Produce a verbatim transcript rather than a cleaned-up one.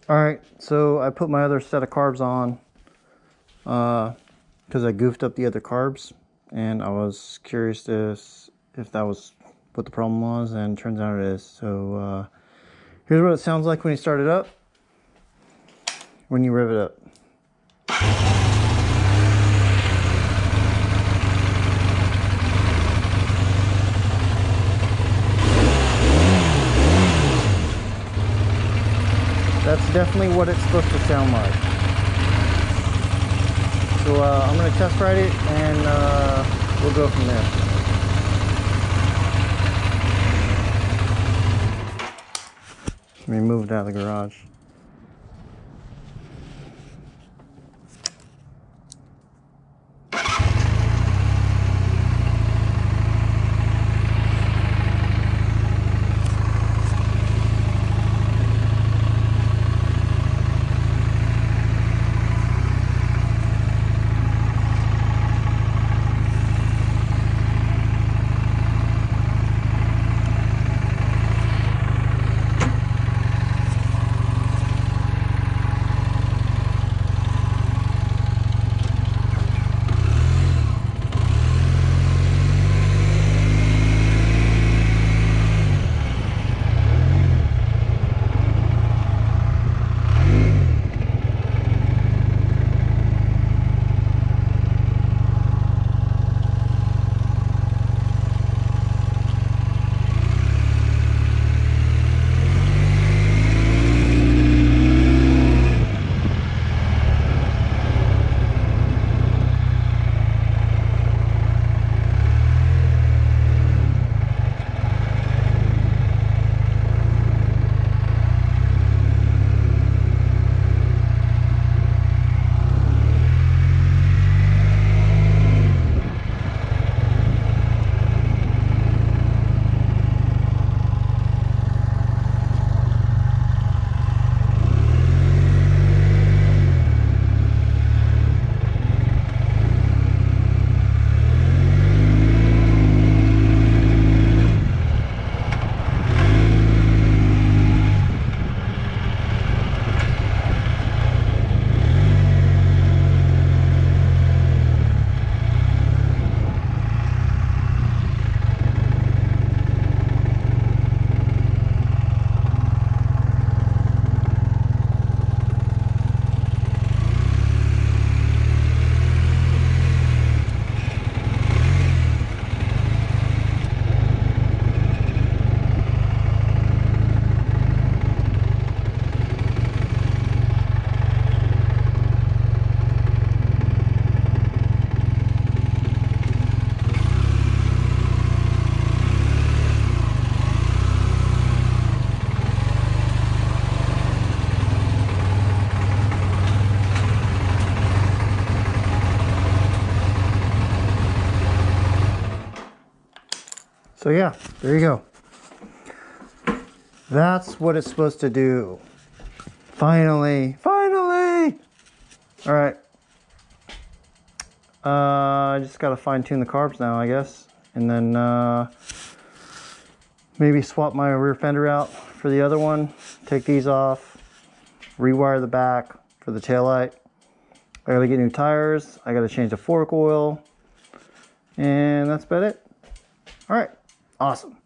All right, so I put my other set of carbs on because uh, I goofed up the other carbs, and I was curious to if that was what the problem was, and it turns out it is. So uh, here's what it sounds like when you start it up, when you rev it up. That's definitely what it's supposed to sound like. So uh, I'm going to test ride it, and uh, we'll go from there. Let me move it out of the garage. So yeah, there you go. That's what it's supposed to do. Finally, finally! All right. Uh, I just gotta fine tune the carbs now, I guess. And then uh, maybe swap my rear fender out for the other one. Take these off, rewire the back for the taillight. I gotta get new tires. I gotta change the fork oil. And that's about it. All right, awesome.